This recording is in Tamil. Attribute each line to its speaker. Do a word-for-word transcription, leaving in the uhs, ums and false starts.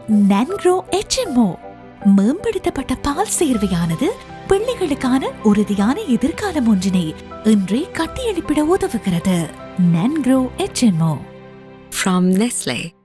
Speaker 1: Nangrow Hmo மேம்படுத்தப்பட்ட பால் சேர்வையானது பிள்ளைகளுக்கான உறுதியான எதிர்காலம் ஒன்றினை இன்றே கட்டியெழுப்பிட உதவுகிறது. Nangrow Hmo
Speaker 2: from Nestle.